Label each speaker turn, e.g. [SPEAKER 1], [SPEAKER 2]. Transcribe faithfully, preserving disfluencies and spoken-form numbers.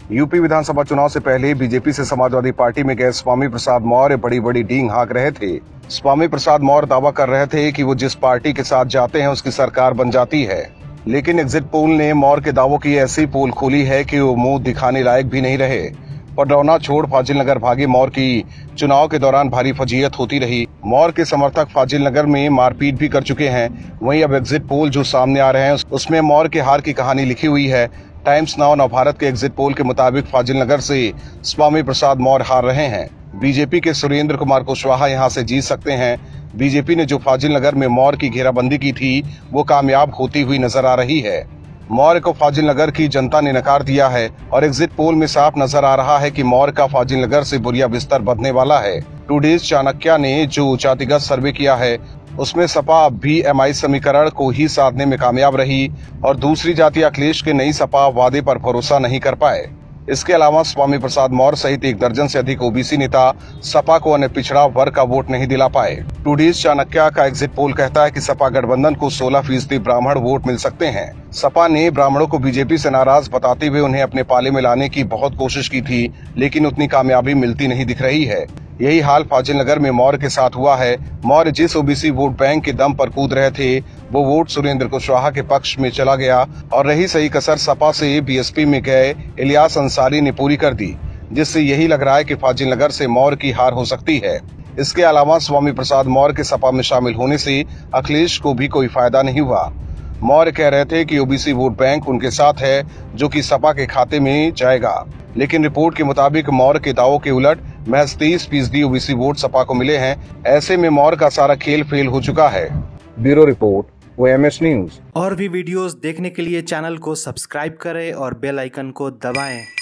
[SPEAKER 1] UP विधानसभा चुनाव से पहले बीजेपी से समाजवादी पार्टी में गए स्वामी प्रसाद मौर्य बड़ी बड़ी डींग हाँक रहे थे। स्वामी प्रसाद मौर्य दावा कर रहे थे कि वो जिस पार्टी के साथ जाते हैं उसकी सरकार बन जाती है, लेकिन एग्जिट पोल ने मौर्य के दावों की ऐसी पोल खोली है कि वो मुंह दिखाने लायक भी नहीं रहे। पडरौना छोड़ फाजिल नगर भागे मौर्य की चुनाव के दौरान भारी फजीयत होती रही। मौर्य के समर्थक फाजिल नगर में मारपीट भी कर चुके हैं। वहीं अब एग्जिट पोल जो सामने आ रहे हैं उसमें मौर्य के हार की कहानी लिखी हुई है। टाइम्स नाउ नवभारत के एग्जिट पोल के मुताबिक फाजिल नगर से स्वामी प्रसाद मौर्य हार रहे हैं। बीजेपी के सुरेंद्र कुमार कुशवाहा यहां से जीत सकते हैं। बीजेपी ने जो फाजिल नगर में मौर्य की घेराबंदी की थी वो कामयाब होती हुई नजर आ रही है। मौर्य को फाजिल नगर की जनता ने नकार दिया है और एग्जिट पोल में साफ नजर आ रहा है कि मौर्य का फाजिल नगर से बुरिया बिस्तर बंधने वाला है। टुडेज चाणक्य ने जो जातिगत सर्वे किया है उसमें सपा अब भी एमआई समीकरण को ही साधने में कामयाब रही और दूसरी जाति अखिलेश के नई सपा वादे पर भरोसा नहीं कर पाए। इसके अलावा स्वामी प्रसाद मौर्य सहित एक दर्जन से अधिक ओबीसी नेता सपा को अन्य पिछड़ा वर्ग का वोट नहीं दिला पाए। टुडेज चाणक्य का एग्जिट पोल कहता है कि सपा गठबंधन को सोलह फीसदी ब्राह्मण वोट मिल सकते हैं। सपा ने ब्राह्मणों को बीजेपी से नाराज बताते हुए उन्हें अपने पाले में लाने की बहुत कोशिश की थी, लेकिन उतनी कामयाबी मिलती नहीं दिख रही है। यही हाल फाजिल नगर में मौर्य के साथ हुआ है। मौर्य जिस ओबीसी वोट बैंक के दम पर कूद रहे थे वो वोट सुरेंद्र कुशवाहा के पक्ष में चला गया और रही सही कसर सपा से बीएसपी में गए इलियास अंसारी ने पूरी कर दी, जिससे यही लग रहा है कि फाजिल नगर से मौर्य की हार हो सकती है। इसके अलावा स्वामी प्रसाद मौर्य के सपा में शामिल होने से अखिलेश को भी कोई फायदा नहीं हुआ। मौर्य कह रहे थे कि ओबीसी वोट बैंक उनके साथ है जो कि सपा के खाते में जाएगा, लेकिन रिपोर्ट के मुताबिक मौर्य के दावों के उलट महज तीस फीसदी ओबीसी वोट सपा को मिले हैं। ऐसे में मौर्य का सारा खेल फेल हो चुका है। ब्यूरो रिपोर्ट, वो एमएस न्यूज।
[SPEAKER 2] और भी वीडियोस देखने के लिए चैनल को सब्सक्राइब करें और बेल आइकन को दबाएं।